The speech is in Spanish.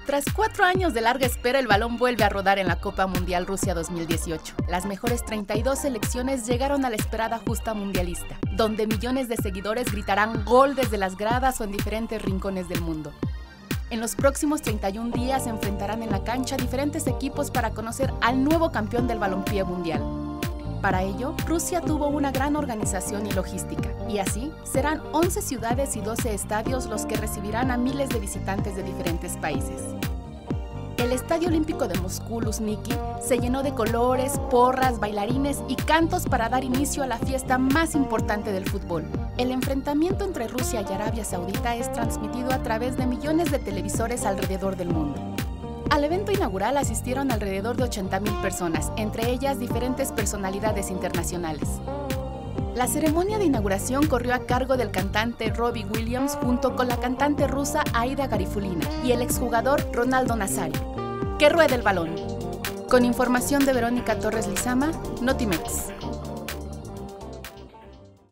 Tras 4 años de larga espera, el balón vuelve a rodar en la Copa Mundial Rusia 2018. Las mejores 32 selecciones llegaron a la esperada justa mundialista, donde millones de seguidores gritarán gol desde las gradas o en diferentes rincones del mundo. En los próximos 31 días se enfrentarán en la cancha diferentes equipos para conocer al nuevo campeón del balompié mundial. Para ello, Rusia tuvo una gran organización y logística, y así serán 11 ciudades y 12 estadios los que recibirán a miles de visitantes de diferentes países. El Estadio Olímpico de Moscú Luzhniki se llenó de colores, porras, bailarines y cantos para dar inicio a la fiesta más importante del fútbol. El enfrentamiento entre Rusia y Arabia Saudita es transmitido a través de millones de televisores alrededor del mundo. Al evento inaugural asistieron alrededor de 80,000 personas, entre ellas diferentes personalidades internacionales. La ceremonia de inauguración corrió a cargo del cantante Robbie Williams junto con la cantante rusa Aida Garifulina y el exjugador Ronaldo Nazario. ¡Que ruede el balón! Con información de Verónica Torres Lizama, Notimex.